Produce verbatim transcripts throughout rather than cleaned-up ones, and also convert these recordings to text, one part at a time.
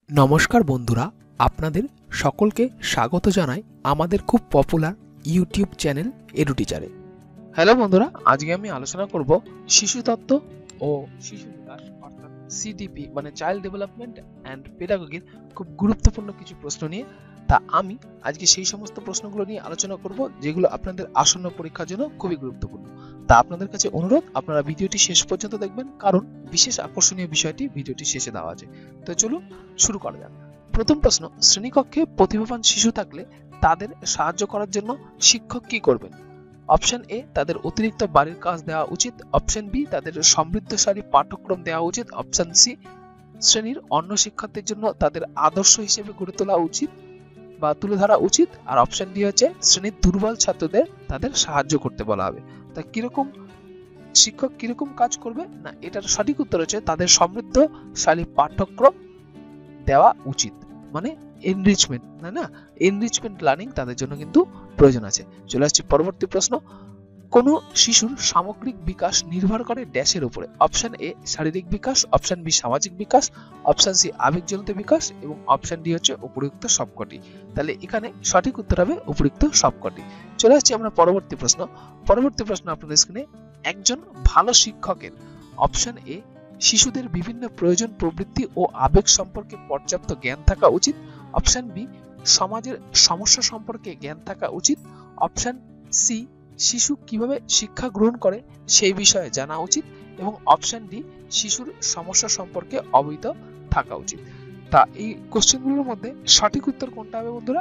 নমস্কার বন্ধুরা, আপনাদের সকলকে স্বাগত জানাই আমাদের খুব পপুলার ইউটিউব চ্যানেল এডুটিচারে। হ্যালো বন্ধুরা, আজকে আমি আলোচনা করব শিশু তত্ত্ব ও শিশু বিকাশ অর্থাৎ সিডিপি মানে চাইল্ড ডেভেলপমেন্ট অ্যান্ড পেডাগোগির খুব গুরুত্বপূর্ণ কিছু প্রশ্ন নিয়ে। তা আমি আজকে সেই সমস্ত প্রশ্নগুলো নিয়ে আলোচনা করব যেগুলো আপনাদের আসন্ন পরীক্ষার জন্য খুবই গুরুত্বপূর্ণ। তা আপনাদের কাছে অনুরোধ, আপনারা ভিডিওটি শেষ পর্যন্ত দেখবেন, কারণ বিশেষ আকর্ষণীয় বিষয়টি ভিডিওটি শেষে দেওয়া আছে। তো চলুন শুরু করা যাক। প্রথম প্রশ্ন, শ্রেণীকক্ষে প্রতিভাবান শিশু থাকলে তাদের সাহায্য করার জন্য শিক্ষক কি করবেন? অপশন এ, তাদের অতিরিক্ত বাড়ির কাজ দেওয়া উচিত। অপশন বি, তাদের সমৃদ্ধশালী পাঠ্যক্রম দেওয়া উচিত। অপশন সি, শ্রেণীর অন্য শিক্ষার্থীর জন্য তাদের আদর্শ হিসেবে গড়ে তোলা উচিত বা তুলে ধরা উচিত। আর অপশন ডি হচ্ছে শ্রেণীর দুর্বল ছাত্রদের তাদের সাহায্য করতে বলা হবে। তা কিরকম শিক্ষক কিরকম কাজ করবে না, এটার সঠিক উত্তর হচ্ছে তাদের সমৃদ্ধশালী পাঠ্যক্রম দেওয়া উচিত, মানে এনরিচমেন্ট না না এনরিচমেন্ট লার্নিং তাদের জন্য কিন্তু প্রয়োজন আছে। চলে আসছি পরবর্তী প্রশ্ন, কোন শিশুর সামগ্রিক বিকাশ নির্ভর করে ড্যাশের উপরে? অপশন এ শারীরিক বিকাশ, অপশন বি সামাজিক বিকাশ, অপশন সি আবেগজনিত বিকাশ এবং অপশন ডি হচ্ছে উপরিউক্ত সবকটি। তাহলে এখানে সঠিক উত্তর হবে উপরিউক্ত সবকটি। চলে আসছি আমরা পরবর্তী প্রশ্ন। পরবর্তী প্রশ্ন আপনাদের স্ক্রিনে, একজন ভালো শিক্ষকের অপশন এ শিশুদের বিভিন্ন প্রয়োজন প্রবৃত্তি ও আবেগ সম্পর্কে পর্যাপ্ত জ্ঞান থাকা উচিত। অপশন বি সমাজের সমস্যা সম্পর্কে জ্ঞান থাকা উচিত। অপশন সি শিশু কিভাবে শিক্ষা গ্রহণ করে সেই বিষয়ে জানা উচিত এবং অপশন ডি শিশুর সমস্যা সম্পর্কে অবহিত থাকা উচিত। তা এই কোশ্চেনগুলোর মধ্যে সঠিক উত্তর কোনটা হবে বন্ধুরা?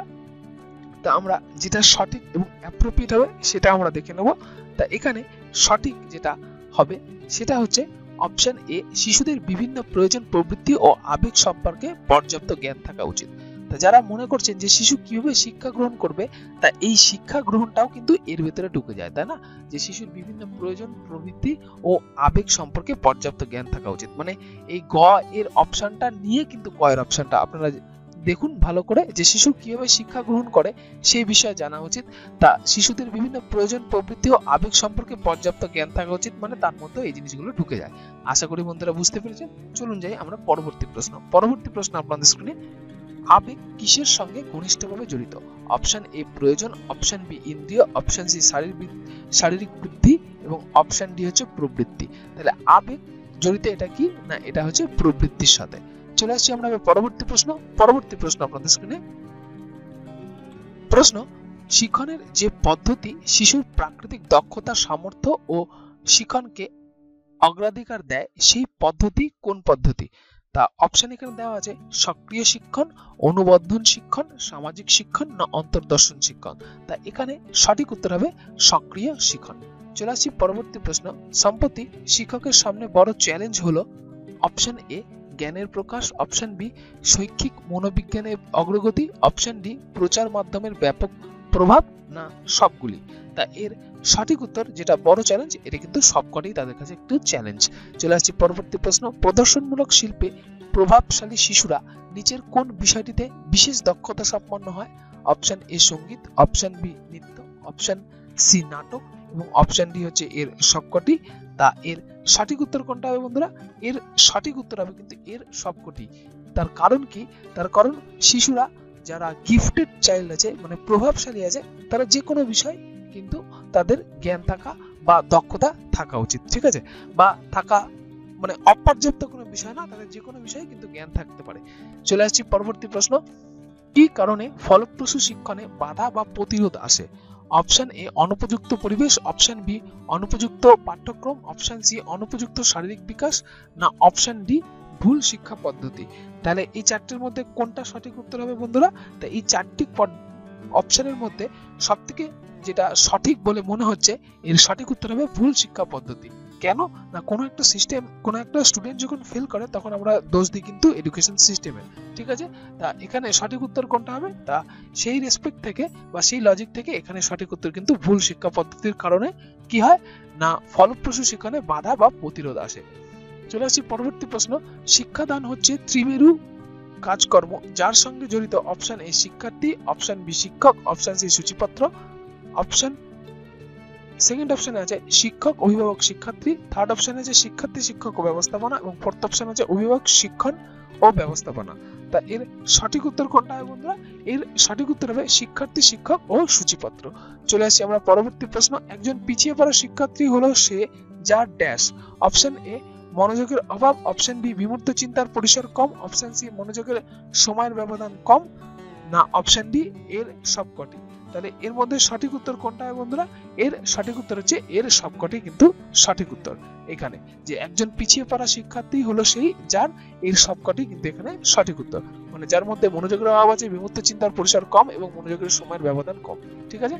তা আমরা যেটা সঠিক এবং অ্যাপ্রোপ্রিয়েট হবে সেটা আমরা দেখে নেব। তা এখানে সঠিক যেটা হবে সেটা হচ্ছে অপশন এ, শিশুদের বিভিন্ন প্রয়োজন প্রবৃত্তি ও আবেগ সম্পর্কে পর্যাপ্ত জ্ঞান থাকা উচিত। তা যারা মনে করছেন যে শিশু কিভাবে শিক্ষা গ্রহণ করবে, তা এই শিক্ষা গ্রহণটাও কিন্তু এর ভেতরে ঢুকে যায়, তাই না? যে শিশুর বিভিন্ন প্রয়োজন প্রবৃত্তি ও আবেগ সম্পর্কে পর্যাপ্ত জ্ঞান থাকা উচিত, মানে এই গ এর অপশনটা নিয়ে কিন্তু ক এর অপশনটা আপনারা দেখুন ভালো করে, যে শিশু কিভাবে শিক্ষা গ্রহণ করে সেই বিষয়ে জানা উচিত। তা শিশুদের বিভিন্ন প্রয়োজন প্রবৃত্তি ও আবেগ সম্পর্কে পর্যাপ্ত জ্ঞান থাকা উচিত, মানে তার মধ্যে এই জিনিসগুলো ঢুকে যায়। আশা করি বন্ধুরা বুঝতে পেরেছেন। চলুন যাই আমরা পরবর্তী প্রশ্ন। পরবর্তী প্রশ্ন আপনাদের স্ক্রিনে, আবেগ কিসের সঙ্গে ঘনিষ্ঠভাবে জড়িত? অপশন এ প্রয়োজন, অপশন বি ইন্দ্রিয়, অপশন সি শারীরিক শারীরিক বৃদ্ধি এবং অপশন ডি হচ্ছে প্রবৃত্তি। তাহলে আবেগ জড়িত এটা কি না, এটা হচ্ছে প্রবৃত্তির সাথে। চলে আসছি আমরা পরবর্তী প্রশ্ন। পরবর্তী প্রশ্ন আপনাদের স্ক্রিনে, প্রশ্ন, শিক্ষণের যে পদ্ধতি শিশুর প্রাকৃতিক দক্ষতা সামর্থ্য ও শিক্ষণকে অগ্রাধিকার দেয় সেই পদ্ধতি কোন পদ্ধতি? তা অপশন এখানে দেওয়া আছে সক্রিয় শিক্ষণ, অনুবর্ধন শিক্ষণ, সামাজিক শিক্ষণ না অন্তর্দর্শন শিক্ষণ। তা এখানে সঠিক উত্তর হবে সক্রিয় শিক্ষণ। চলে আসছি পরবর্তী প্রশ্ন। সম্প্রতি শিক্ষকের সামনে বড় চ্যালেঞ্জ হলো অপশন এ জ্ঞানের প্রকাশ, অপশন বি শৈক্ষিক মনোবিজ্ঞানের অগ্রগতি, অপশন ডি প্রচার মাধ্যমের ব্যাপক প্রভাব না সবগুলি। তা এর সঠিক উত্তর যেটা বড় চ্যালেঞ্জ, এটা কিন্তু সবকটাই তাদের কাছে একটু চ্যালেঞ্জ। চলে আসছি পরবর্তী প্রশ্ন। প্রদর্শনমূলক শিল্পে প্রভাবশালী শিশুরা নিচের কোন বিষয়টিতে বিশেষ দক্ষতা সম্পন্ন হয়? অপশন এ সঙ্গীত, অপশন বি নৃত্য, অপশন সি নাটক এবং অপশন ডি হচ্ছে এর সবকটি। তা এর সঠিক উত্তর কোনটা হবে বন্ধুরা? এর সঠিক উত্তর হবে কিন্তু এর সবকটি। তার কারণ কি? তার কারণ শিশুরা যারা গিফটেড চাইল্ড আছে, মানে প্রভাবশালী আছে, তারা যে কোনো বিষয় কিন্তু তাদের জ্ঞান থাকা বা দক্ষতা থাকা উচিত, ঠিক আছে? বা থাকা মানে অপর্যাপ্ত কোনো বিষয় না, তাদের যে কোনো বিষয়ে কিন্তু জ্ঞান থাকতে পারে। চলে আসছি পরবর্তী প্রশ্ন। কি কারণে ফলপ্রসূ শিক্ষণে বাধা বা প্রতিরোধ আসে? অপশন এ অনুপযুক্ত পরিবেশ, অপশন বি অনুপযুক্ত পাঠ্যক্রম, অপশন সি অনুপযুক্ত শারীরিক বিকাশ না অপশন ডি ভুল শিক্ষা পদ্ধতি। তাহলে এই চারটির মধ্যে কোনটা সঠিক উত্তর হবে বন্ধুরা? তা এই চারটি অপশনের মধ্যে সবথেকে যেটা সঠিক বলে মনে হচ্ছে এর সঠিক উত্তর হবে ভুল শিক্ষা পদ্ধতি। কেন না, কোনো একটা সিস্টেম, কোনো একটা স্টুডেন্ট যখন ফেল করে তখন আমরা দোষ দিই কিন্তু এডুকেশন সিস্টেমে, ঠিক আছে? তা এখানে সঠিক উত্তর কোনটা হবে? তা সেই রেসপেক্ট থেকে বা সেই লজিক থেকে এখানে সঠিক উত্তর কিন্তু ভুল শিক্ষা পদ্ধতির কারণে কি হয় না ফলপ্রসূ শিক্ষণে বাধা বা প্রতিরোধ আসে। চলে আসছি পরবর্তী প্রশ্ন। শিক্ষাদান হচ্ছে ত্রিমেরু কাজকর্ম যার সঙ্গে জড়িত অপশন এ শিক্ষার্থী, অপশন বি শিক্ষক, অপশন সি সূচিপত্র, অপশন সেকেন্ড অপশনে আছে শিক্ষক অভিভাবক শিক্ষার্থী, থার্ড অপশনে আছে শিক্ষার্থী শিক্ষক ও ব্যবস্থাপনা এবং ফোর্থ অপশন আছে অভিভাবক শিক্ষণ ও ব্যবস্থাপনা। তা এর সঠিক উত্তর কোনটা হবে বন্ধুরা? এর সঠিক উত্তর হবে শিক্ষার্থী, শিক্ষক ও সূচিপত্র। চলে আসছি আমরা পরবর্তী প্রশ্ন। একজন পিছিয়ে পড়া শিক্ষার্থী হলো সে যার ড্যাশ। অপশন এ মনোযোগের অভাব, অপশন বি বিমূর্ত চিন্তার পরিসর কম, অপশন সি মনোযোগের সময়ের ব্যবধান কম, না অপশন ডি এর সবকটি। তাহলে এর মধ্যে সঠিক উত্তর কোনটা হবে বন্ধুরা? এর সঠিক উত্তর হচ্ছে এর সবকটি কিন্তু সঠিক উত্তর। এখানে যে একজন পিছিয়ে পড়া শিক্ষার্থী হলো সেই যার এর সবকটি কিন্তু এখানে সঠিক উত্তর, মানে যার মধ্যে মনোযোগের অভাব আছে, বিমূর্ত চিন্তার পরিসর কম এবং মনোযোগের সময়ের ব্যবধান কম। ঠিক আছে,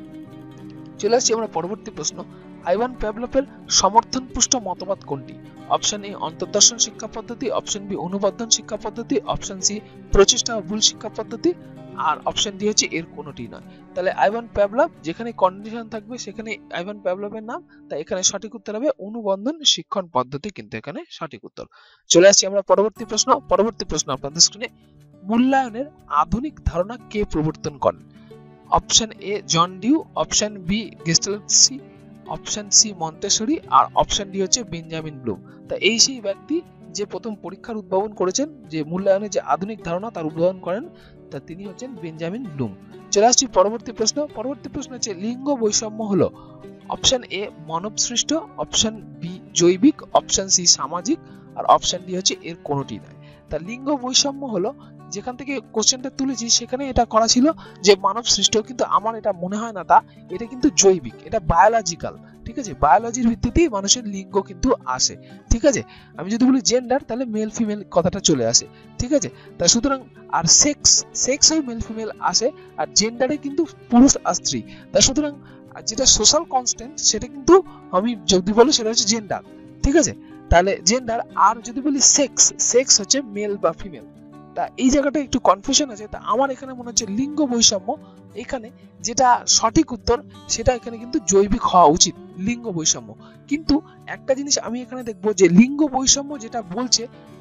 চলে আসছি আমরা পরবর্তী প্রশ্ন। আইভান প্যাভলভের সমর্থনপুষ্ট মতবাদ কোনটি? অপশন এ অন্তর্দর্শন শিক্ষা পদ্ধতি, অপশন বি অনুবর্ধন শিক্ষা পদ্ধতি, অপশন সি প্রচেষ্টা ও ভুল শিক্ষা পদ্ধতি, আর অপশন ডি হচ্ছে এর কোনোটি নয়। তাহলে আইভান প্যাভলভ যেখানে কন্ডিশন থাকবে সেখানে আইভান প্যাভলভের নাম, তাই এখানে সঠিক উত্তর হবে অনুবন্ধন শিক্ষণ পদ্ধতি কিন্তু এখানে সঠিক উত্তর। চলে আসছি আমরা পরবর্তী প্রশ্ন। পরবর্তী প্রশ্ন আপনাদের স্ক্রিনে। মূল্যায়নের আধুনিক ধারণা কে প্রবর্তন করেন? Option A John Dewey, option B গেস্টালসি, অপশন সি মন্টেসরি, আর অপশন ডি হচ্ছে বেঞ্জামিন ব্লুম। তা এই সেই ব্যক্তি যে প্রথম পরীক্ষার উদ্ভাবন করেছেন, যে মূল্যায়নের যে আধুনিক ধারণা তার উদ্ভাবন করেন, তা তিনি হচ্ছেন বেঞ্জামিন ব্লুম। চলে আসছি পরবর্তী প্রশ্ন। পরবর্তী প্রশ্ন হচ্ছে লিঙ্গ বৈষম্য হলো অপশন এ মানব সৃষ্ট, অপশন বি জৈবিক, অপশন সি সামাজিক, আর অপশন ডি হচ্ছে এর কোনোটি নয়। তা লিঙ্গ বৈষম্য হলো, যেখান থেকে কোশ্চেনটা তুলেছি সেখানে এটা করা ছিল যে মানব সৃষ্ট, কিন্তু আমার এটা মনে হয় না তা, এটা কিন্তু জৈবিক, এটা বায়োলজিক্যাল। ঠিক আছে, বায়োলজির ভিত্তিতেই মানুষের লিঙ্গ কিন্তু আসে। ঠিক আছে, আমি যদি বলি জেন্ডার তাহলে মেল ফিমেল কথাটা চলে আসে। ঠিক আছে, তা সুতরাং আর সেক্স, সেক্স হয় মেল ফিমেল আসে, আর জেন্ডারে কিন্তু পুরুষ আর স্ত্রী। তা সুতরাং যেটা সোশ্যাল কনস্ট্যান্ট সেটা কিন্তু আমি যদি বলি সেটা হচ্ছে জেন্ডার। ঠিক আছে, তাহলে জেন্ডার। আর যদি বলি সেক্স, সেক্স হচ্ছে মেল বা ফিমেল। তা এই জায়গাটা একটু কনফিউশন আছে। তা আমার এখানে মনে হচ্ছে লিঙ্গ বৈষম্য, এখানে যেটা সঠিক উত্তর সেটা এখানে কিন্তু জৈবিক হওয়া উচিত, লিঙ্গ বৈষম্য। কিন্তু একটা জিনিস আমি এখানে দেখবো যে লিঙ্গ বৈষম্য যেটা বলছে,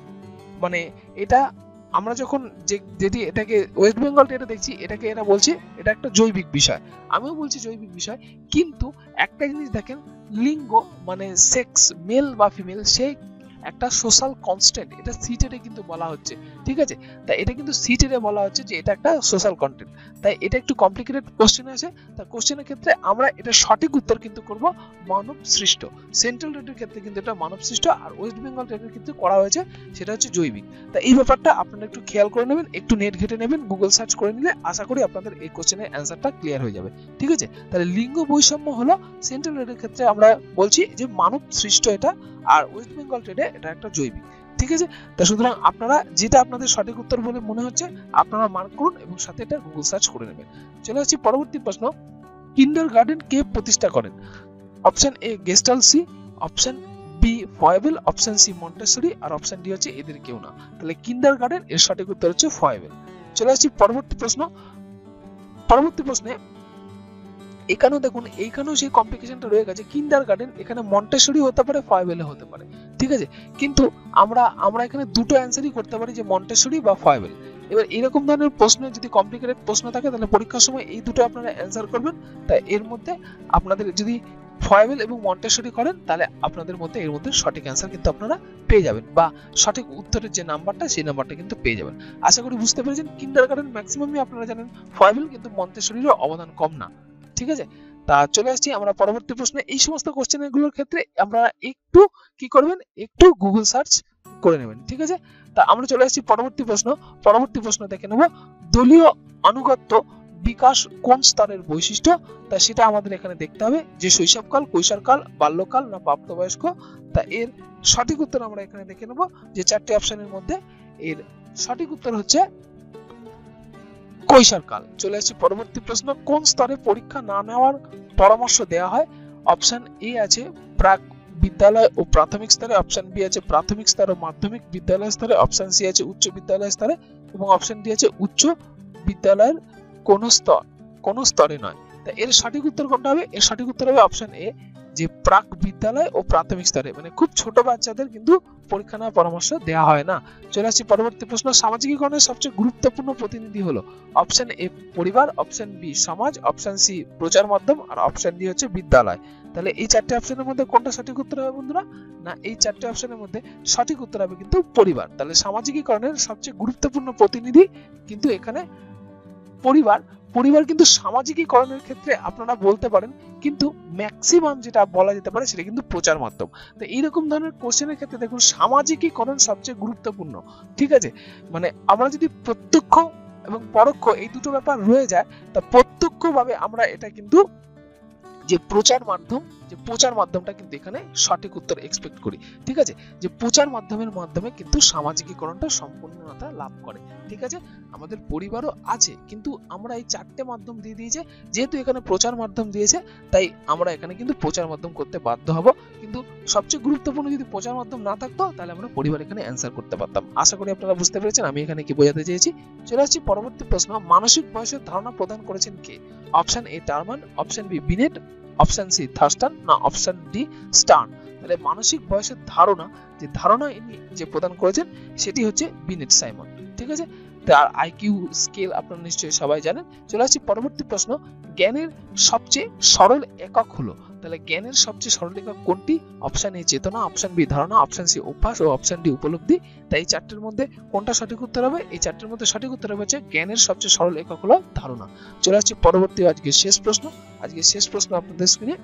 মানে এটা আমরা যখন যেটি এটাকে ওয়েস্ট বেঙ্গল এটা দেখছি, এটাকে এরা বলছে এটা একটা জৈবিক বিষয়, আমিও বলছি জৈবিক বিষয়। কিন্তু একটা জিনিস দেখেন, লিঙ্গ মানে সেক্স মেল বা ফিমেল, সে একটা সোশ্যাল কনস্ট্যান্ট, এটা সিটেডে কিন্তু বলা হচ্ছে। ঠিক আছে, তাই এটা কিন্তু সিটেডে বলা হচ্ছে যে এটা একটা সোশ্যাল কন্টেন্ট। তাই এটা একটু কমপ্লিকেটেড কোশ্চেন আছে। তা কোশ্চেনের ক্ষেত্রে আমরা এটা সঠিক উত্তর কিন্তু করব মানব সৃষ্ট। সেন্ট্রাল রেটের ক্ষেত্রে কিন্তু এটা মানব সৃষ্ট, আর ওয়েস্ট বেঙ্গল রেটের কিন্তু করা হয়েছে সেটা হচ্ছে জৈবিক। তা এই ব্যাপারটা আপনারা একটু খেয়াল করে নেবেন, একটু নেট ঘেটে নেবেন, গুগল সার্চ করে নিলে আশা করি আপনাদের এই কোশ্চেনের অ্যান্সারটা ক্লিয়ার হয়ে যাবে। ঠিক আছে, তাহলে লিঙ্গ বৈষম্য হলো সেন্ট্রাল রেটের ক্ষেত্রে আমরা বলছি যে মানব সৃষ্ট এটা, আর ওয়েস্ট বেঙ্গল ট্রেডে এটা একটা জৈবিক। ঠিক আছে, তা সুতরাং আপনারা যেটা আপনাদের সঠিক উত্তর বলে মনে হচ্ছে আপনারা মার্ক করুন এবং সাথে এটা গুগল সার্চ করে নেবেন। চলে আসছি পরবর্তী প্রশ্ন। কিন্ডারগার্টেন কে প্রতিষ্ঠা করেন? অপশন এ গেস্টালসি, option B Froebel, option C Montessori, আর অপশন ডি হচ্ছে এদের কেউ না। তাহলে কিন্ডারগার্টেন এর সঠিক উত্তর হচ্ছে ফয়েবেল। চলে আসছি পরবর্তী প্রশ্ন। পরবর্তী প্রশ্নে এখানেও দেখুন, এইখানেও সেই কমপ্লিকেশনটা রয়ে গেছে। কিন্ডারগার্টেন এখানে মন্টেসরি হতে পারে, ফয়েবেলে হতে পারে। ঠিক আছে, কিন্তু আমরা আমরা এখানে দুটো অ্যান্সারই করতে পারি, যে মন্টেসরি বা ফয়েবেল। এবার এরকম ধরনের প্রশ্ন যদি কমপ্লিকেটেড প্রশ্ন থাকে তাহলে পরীক্ষার সময় এই দুটো আপনারা অ্যান্সার করবেন। তাই এর মধ্যে আপনাদের যদি ফয়েবেল এবং মন্টেসরি করেন তাহলে আপনাদের মধ্যে এর মধ্যে সঠিক অ্যান্সার কিন্তু আপনারা পেয়ে যাবেন, বা সঠিক উত্তরের যে নাম্বারটা সেই নাম্বারটা কিন্তু পেয়ে যাবেন। আশা করি বুঝতে পেরেছেন। কিন্ডারগার্টেন ম্যাক্সিমামই আপনারা জানেন ফয়েবেল, কিন্তু মন্টেসরিরও অবদান কম না। ঠিক আছে, তা চলে আসছি আমরা পরবর্তী প্রশ্নে। এই সমস্ত কোশ্চেনগুলোর ক্ষেত্রে আমরা একটু কি করবেন, একটু গুগল সার্চ করে নেবেন। ঠিক আছে, তা আমরা চলে আসছি পরবর্তী প্রশ্ন। পরবর্তী প্রশ্ন দেখে নেব, দলীয় আনুগত্য বিকাশ কোন স্তরের বৈশিষ্ট্য? তা সেটা আমাদের এখানে দেখতে হবে যে শৈশবকাল, কৈশোরকাল, বাল্যকাল না প্রাপ্তবয়স্ক। তা এর সঠিক উত্তর আমরা এখানে দেখে নেব যে চারটি অপশনের মধ্যে এর সঠিক উত্তর হচ্ছে কৈশোরকাল। চলে আসছি পরবর্তী প্রশ্ন। কোন স্তরে পরীক্ষা না নেওয়ার পরামর্শ দেওয়া হয়? অপশন এ আছে প্রাক বিদ্যালয় ও প্রাথমিক স্তরে, অপশন বি আছে প্রাথমিক স্তর ও মাধ্যমিক বিদ্যালয় স্তরে, অপশন সি আছে উচ্চ বিদ্যালয় স্তরে, এবং অপশন ডি আছে উচ্চ বিদ্যালয়ের কোন স্তর কোন স্তরে নয়। তা এর সঠিক উত্তর কোনটা হবে? এর সঠিক উত্তর হবে অপশন এ যে প্রাক বিদ্যালয় ও প্রাথমিক স্তরে, মানে খুব ছোট বাচ্চাদের কিন্তু পরীক্ষা নেওয়ার পরামর্শ দেওয়া হয় না। চলে আসছি পরবর্তী প্রশ্ন, সামাজিকীকরণের সবচেয়ে গুরুত্বপূর্ণ প্রতিনিধি হলো অপশন এ পরিবার, অপশন বি সমাজ, অপশন সি প্রচার মাধ্যম, আর অপশন ডি হচ্ছে বিদ্যালয়। তাহলে এই চারটি অপশনের মধ্যে কোনটা সঠিক উত্তর হবে বন্ধুরা? না, এই চারটি অপশনের মধ্যে সঠিক উত্তর হবে কিন্তু পরিবার। তাহলে সামাজিকীকরণের সবচেয়ে গুরুত্বপূর্ণ প্রতিনিধি কিন্তু এখানে পরিবার। পরিবার কিন্তু সামাজিকীকরণের ক্ষেত্রে আপনারা বলতে পারেন, কিন্তু ম্যাক্সিমাম যেটা বলা যেতে পারে সেটা কিন্তু প্রচার মাধ্যম। তো এইরকম ধরনের কোশ্চেনের ক্ষেত্রে দেখুন সামাজিকীকরণ সবচেয়ে গুরুত্বপূর্ণ, ঠিক আছে। মানে আমরা যদি প্রত্যক্ষ এবং পরোক্ষ এই দুটো ব্যাপার রয়ে যায়, তা প্রত্যক্ষভাবে আমরা এটা কিন্তু যে প্রচার মাধ্যম, যে প্রচার মাধ্যমটা কিন্তু এখানে সঠিক উত্তর এক্সপেক্ট করি, ঠিক আছে। যে প্রচার মাধ্যমের মাধ্যমে কিন্তু সামাজিকীকরণটা সম্পূর্ণতা লাভ করে, ঠিক আছে। আমাদের পরিবারও আছে, কিন্তু আমরা এই চারটে মাধ্যম দিয়ে দিয়েছে, যেহেতু এখানে প্রচার মাধ্যম দিয়েছে তাই আমরা এখানে কিন্তু প্রচার মাধ্যম করতে বাধ্য হব। কিন্তু সবচেয়ে গুরুত্বপূর্ণ যদি প্রচার মাধ্যম না থাকতো তাহলে আমরা পরিবার এখানে অ্যান্সার করতে পারতাম। আশা করি আপনারা বুঝতে পেরেছেন আমি এখানে কি বোঝাতে চেয়েছি। চলে আসছি পরবর্তী প্রশ্ন, মানসিক বয়সের ধারণা প্রদান করেছেন কে? Option A Terman, option B Binet, option C Thurstone, না অপশন ডি স্টার্ন। তাহলে মানসিক বয়সের ধারণা, যে ধারণা ইনি যে প্রদান করেছেন সেটি হচ্ছে বিনেট সাইমন, ঠিক আছে। তার আইকিউ স্কেল আপনারা নিশ্চয়ই সবাই জানেন। চলে আসছি পরবর্তী প্রশ্ন, জ্ঞানের সবচেয়ে সরল একক হলো? তাহলে জ্ঞানের সবচেয়ে সরল একক কোনটি? অপশন এ চেতনা, অপশন বি ধারণা, অপশন সি অভ্যাস ও অপশন ডি উপলব্ধি। তাই এই চারটির মধ্যে কোনটা সঠিক উত্তর হবে? এই চারটির মধ্যে সঠিক উত্তর হবে হচ্ছে জ্ঞানের সবচেয়ে সরল একক হলো ধারণা। চলে আসছি পরবর্তী আজকে শেষ প্রশ্ন। আজকে শেষ প্রশ্ন আপনাদের স্ক্রিনে,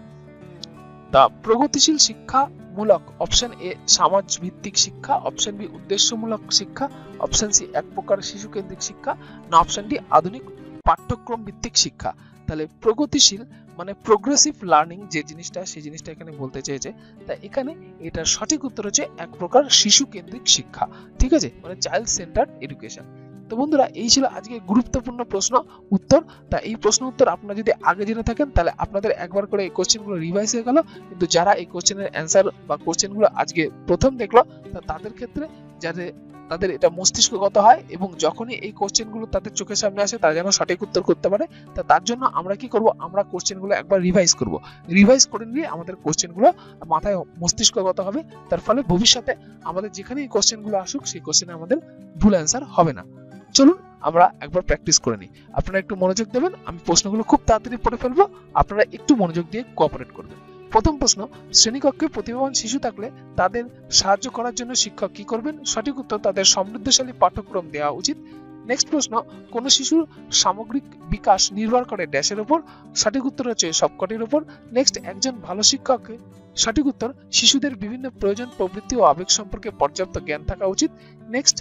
তা প্রগতিশীল শিক্ষা মূলক অপশন এ সমাজ ভিত্তিক শিক্ষা, অপশন বি উদ্দেশ্যমূলক শিক্ষা, অপশন সি এক প্রকার শিশু কেন্দ্রিক শিক্ষা, না অপশন ডি আধুনিক পাঠ্যক্রম ভিত্তিক শিক্ষা। তাহলে প্রগতিশীল মানে প্রোগ্রেসিভ লার্নিং যে জিনিসটা, সেই জিনিসটা এখানে বলতে চেয়েছে। তাই এখানে এটার সঠিক উত্তর হচ্ছে এক প্রকার শিশু কেন্দ্রিক শিক্ষা, ঠিক আছে, মানে চাইল্ড সেন্টার্ড এডুকেশন। তো বন্ধুরা এই ছিল আজকে গুরুত্বপূর্ণ প্রশ্ন উত্তর। তা এই প্রশ্ন উত্তর আপনারা যদি আগে জেনে থাকেন তাহলে আপনাদের একবার করে এই কোশ্চেনগুলো রিভাইজ হয়ে গেল। কিন্তু যারা এই কোশ্চেনের অ্যান্সার বা কোশ্চেনগুলো আজকে প্রথম দেখলো, তা তাদের ক্ষেত্রে যাদের তাদের এটা মস্তিষ্কগত হয় এবং যখনই এই কোশ্চেনগুলো তাদের চোখের সামনে আসে তারা যেন সঠিক উত্তর করতে পারে। তা তার জন্য আমরা কি করব, আমরা কোশ্চেনগুলো একবার রিভাইজ করব। রিভাইজ করে নিয়ে আমাদের কোশ্চেনগুলো মাথায় মস্তিষ্কগত হবে। তার ফলে ভবিষ্যতে আমাদের যেখানে এই কোশ্চেনগুলো আসুক সেই কোশ্চেনে আমাদের ভুল অ্যান্সার হবে না। চলুন আমরা একবার প্র্যাকটিস করে নিই। আপনারা একটু মনোযোগ দেবেন, আমি প্রশ্নগুলো খুব তাড়াতাড়ি পড়ে ফেলবো, আপনারা একটু মনোযোগ দিয়ে কোঅপারেট করবেন। প্রথম প্রশ্ন, শ্রেণীকক্ষে প্রতিভাবান শিশু থাকলে তাদের সাহায্য করার জন্য শিক্ষক কি করবেন? সঠিক উত্তর তাদের সমৃদ্ধশালী পাঠ্যক্রম দেওয়া উচিত। নেক্সট প্রশ্ন, কোন শিশুর সামগ্রিক বিকাশ নির্ভর করে ড্যাশের উপর? সঠিক উত্তর হচ্ছে সবকটির উপর। নেক্সট, একজন ভালো শিক্ষককে সঠিক উত্তর শিশুদের বিভিন্ন প্রয়োজন, প্রবৃত্তি ও আবেগ সম্পর্কে পর্যাপ্ত জ্ঞান থাকা উচিত। নেক্সট,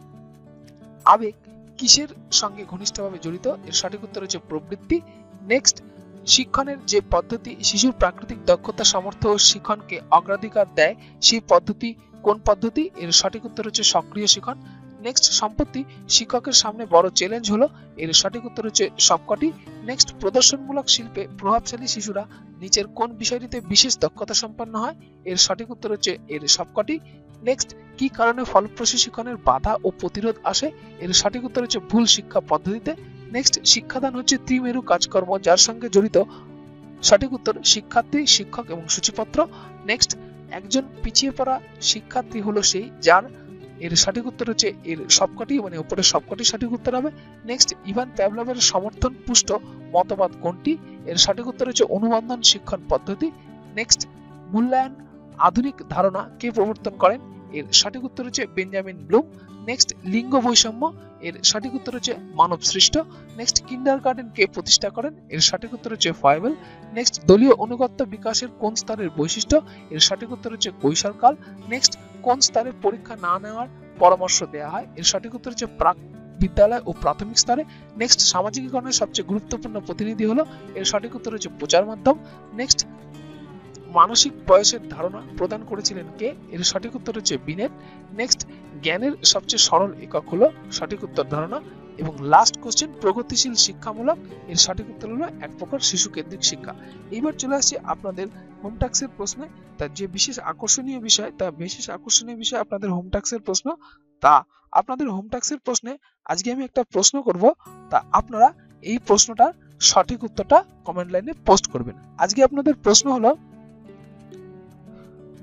আবেগ কিসের সঙ্গে ঘনিষ্ঠভাবে জড়িত? এর সঠিক উত্তর হচ্ছে প্রবৃত্তি। নেক্সট, শিক্ষণের যে পদ্ধতি শিশুর প্রাকৃতিক দক্ষতা সামর্থ্য ও শিক্ষণকে অগ্রাধিকার দেয় সেই পদ্ধতি কোন পদ্ধতি? এর সঠিক উত্তর হচ্ছে সক্রিয় শিক্ষণ। নেক্সট, সম্পত্তি শিক্ষকের সামনে বড় চ্যালেঞ্জ হলো? এর সঠিক উত্তর হচ্ছে সবকটি। নেক্সট, প্রদর্শনমূলক শিল্পে প্রভাবশালী শিশুরা নিচের কোন বিষয়টিতে বিশেষ দক্ষতা সম্পন্ন হয়? এর সঠিক উত্তর হচ্ছে এর সবকটি। নেক্সট, কি কারণে ফলপ্রসূ শিক্ষণের বাধা ও প্রতিরোধ আসে? এর সঠিক উত্তর হচ্ছে ভুল শিক্ষা পদ্ধতিতে। নেক্সট, শিক্ষাদান হচ্ছে ত্রিমেরু কাজকর্ম যার সঙ্গে জড়িত? সঠিক উত্তর শিক্ষার্থী, শিক্ষক এবং সূচিপত্র। নেক্সট, একজন পিছিয়ে পড়া শিক্ষার্থী হলো সেই যার? এর সঠিক উত্তর হচ্ছে এর সবকটি, মানে উপরে সবকটি সঠিক উত্তর হবে। নেক্সট, ইভান প্যাভলভের সমর্থন পুষ্ট মতবাদ কোনটি? এর সঠিক উত্তর হচ্ছে অনুবন্ধন শিক্ষণ পদ্ধতি। নেক্সট, মূল্যায়ন আধুনিক ধারণা কে প্রবর্তন করেন? এর সঠিক উত্তর হচ্ছে বেঞ্জামিন ব্লুম। নেক্সট, লিঙ্গ বৈষম্য এর সঠিক উত্তর হচ্ছে মানব সৃষ্ট। নেক্সট, কিন্ডারগার্টেন কে প্রতিষ্ঠা করেন? এর সঠিক উত্তর হচ্ছে ফয়েবেল। নেক্সট, দলীয় অনুগত্য বিকাশের কোন স্তরের বৈশিষ্ট্য? এর সঠিক উত্তর হচ্ছে কৈশোরকাল। নেক্সট, কোন স্তরে পরীক্ষা না নেওয়ার পরামর্শ দেওয়া হয়? এর সঠিক উত্তর হচ্ছে প্রাক বিদ্যালয় ও প্রাথমিক স্তরে। নেক্সট, সামাজিকীকরণের সবচেয়ে গুরুত্বপূর্ণ প্রতিনিধি হলো? এর সঠিক উত্তর হচ্ছে প্রচার মাধ্যম। নেক্সট, মানসিক বয়সের ধারণা প্রদান করেছিলেন কে? এর সঠিক উত্তর হচ্ছে বিনেট। নেক্সট, জ্ঞানের সবচেয়ে সরল একক হলো? সঠিক উত্তর ধারণা। এবং লাস্ট কোশ্চেন, প্রগতিশীল শিক্ষামূলক এর সঠিক উত্তর হলো এক প্রকার শিশু কেন্দ্রিক শিক্ষা। এইবার চলে আসছি আপনাদের হোম টাস্কের প্রশ্নে। তা যে বিশেষ আকর্ষণীয় বিষয়, তা বিশেষ আকর্ষণীয় বিষয় আপনাদের হোম টাস্কের প্রশ্ন। তা আপনাদের হোম টাস্কের প্রশ্নে আজকে আমি একটা প্রশ্ন করব, তা আপনারা এই প্রশ্নটার সঠিক উত্তরটা কমেন্ট লাইনে পোস্ট করবেন। আজকে আপনাদের প্রশ্ন হলো,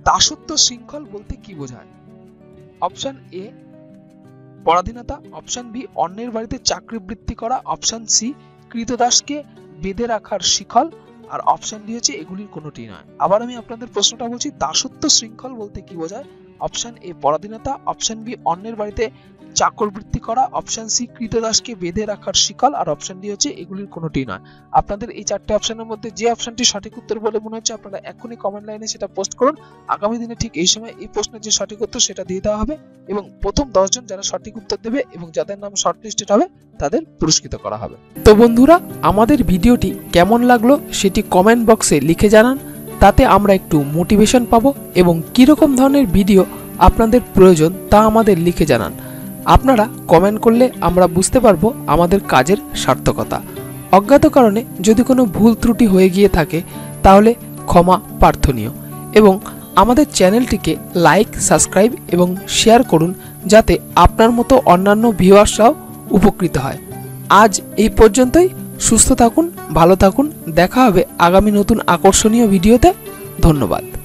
দাসত্ব শৃঙ্খল বলতে কি বোঝায়? অপশন এ পরাধীনতা, অপশন বি অন্যের বাড়িতে চাকরি বৃত্তি করা, অপশন সি কৃতদাসকে বেঁধে রাখার শিকল, আর অপশন ডি হচ্ছে এগুলির কোনোটি নয়। আবার আমি আপনাদের প্রশ্নটা বলছি, দাসত্ব শৃঙ্খল বলতে কি বোঝায়? অপশন এ পরাধীনতা, অপশন বি অন্যের বাড়িতে চাকর বৃত্তি করা, অপশন সি কৃতদাসকে বেঁধে রাখার শিকল, আর অপশন ডি হচ্ছে এগুলির কোনোটি নয়। আপনাদের এই চারটি অপশনের মধ্যে যে অপশনটি সঠিক উত্তর বলে মনে হচ্ছে আপনারা এখনই কমেন্ট লাইনে সেটা পোস্ট করুন। আগামী দিনে ঠিক এই সময় এই প্রশ্নের যে সঠিক উত্তর সেটা দিয়ে দেওয়া হবে এবং প্রথম দশ জন যারা সঠিক উত্তর দেবে এবং যাদের নাম শর্টলিস্টেড হবে তাদের পুরস্কৃত করা হবে। তো বন্ধুরা, আমাদের ভিডিওটি কেমন লাগলো সেটি কমেন্ট বক্সে লিখে জানান, তাতে আমরা একটু মোটিভেশন পাবো এবং কিরকম ধরনের ভিডিও আপনাদের প্রয়োজন তা আমাদের লিখে জানান। আপনারা কমেন্ট করলে আমরা বুঝতে পারবো আমাদের কাজের সার্থকতা। অজ্ঞাত কারণে যদি কোনো ভুল ত্রুটি হয়ে গিয়ে থাকে তাহলে ক্ষমা প্রার্থনীয় এবং আমাদের চ্যানেলটিকে লাইক, সাবস্ক্রাইব এবং শেয়ার করুন যাতে আপনার মতো অন্যান্য ভিউয়ার্সরাও উপকৃত হয়। আজ এই পর্যন্তই। সুস্থ থাকুন, ভালো থাকুন। দেখা হবে আগামী নতুন আকর্ষণীয় ভিডিওতে। ধন্যবাদ।